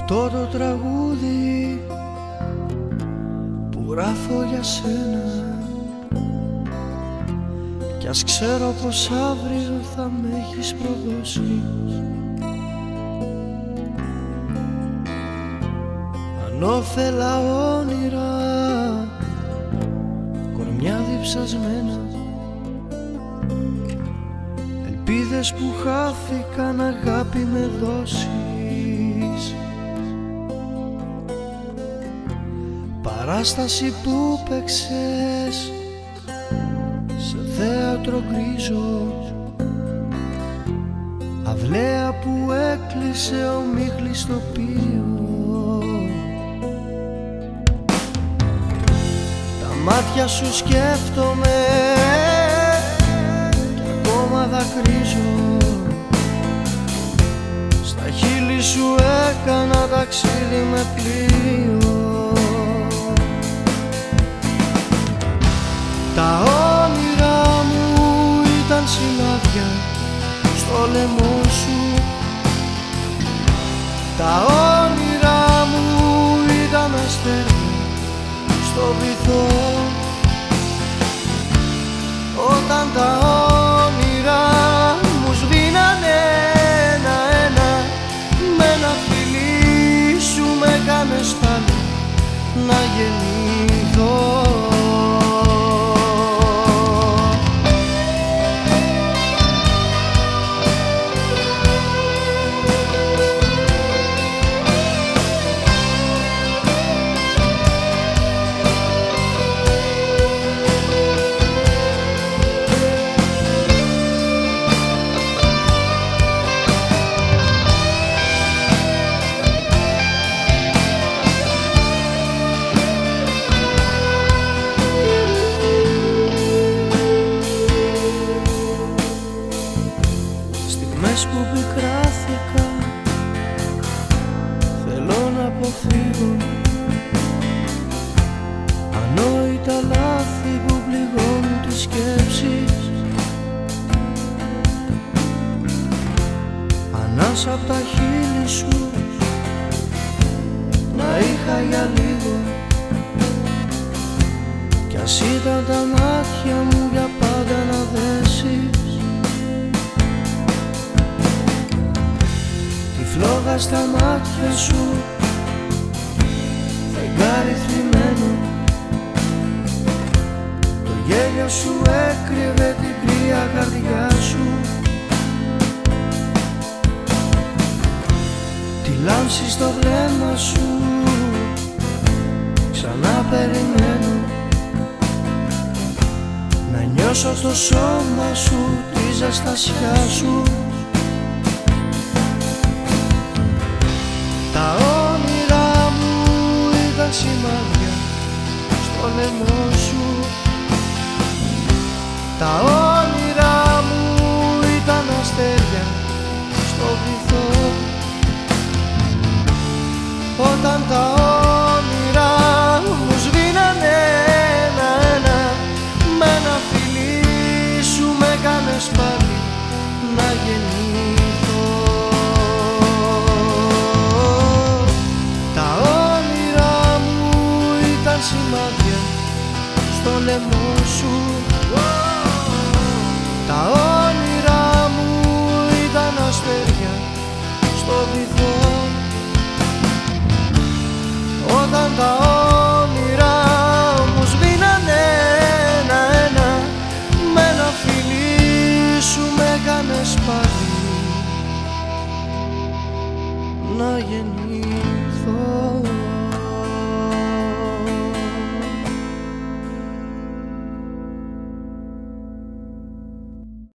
αυτό το τραγούδι που γράφω για σένα, κι ας ξέρω πως αύριο θα με έχεις προδώσει. Ανώφελα όνειρα, κορμιά διψασμένα, ελπίδες που χάθηκαν, αγάπη με δώσεις, παράσταση που παίξες σε θέατρο γκρίζο, αυλαία που έκλεισε ομίχλης τοπίο. Τα μάτια σου σκέφτομαι κι ακόμα δακρύζω, στα χείλη σου έκανα ταξίδι με πλοίο. Τα όνειρά μου ήταν σημάδια στο λαιμό σου, τα όνειρά μου ήταν αστέρια στο βυθό. Όταν τα όνειρά μου σβήνανε ένα-ένα, με ένα φιλί σου με έκανες πάλι να γεννηθώ. Στιγμές που πικράθηκα, θέλω να αποφύγω ανόητα λάθη που πληγώνουν τις σκέψεις. Ανάσα απ' τα χείλη σου να είχα για λίγο, κι ας ήταν τα μάτια μου για πάντα να δέσεις. Φλόγα στα μάτια σου, φεγγάρι θλιμμένο, το γέλιο σου έκρυβε την κρύα καρδιά σου. Τη λάμψη στο βλέμμα σου ξανά περιμένω, να νιώσω το σώμα σου, τη ζεστασιά σου. Τα όνειρά μου ήταν σημάδια στο λαιμό σου, τα όνειρά μου ήταν αστέρια στο βυθό. Όταν τα όνειρά μου σβήνανε ένα-ένα, με ένα φιλί σου με έκανες πάλι να γεννηθώ. Σημάδια στο λαιμό σου, τα όνειρά μου ήταν αστέρια στο βυθό. Όταν τα όνειρά μου σβήνανε ένα-ένα, με ένα φιλί σου με έκανες πάλι να γεννηθώ.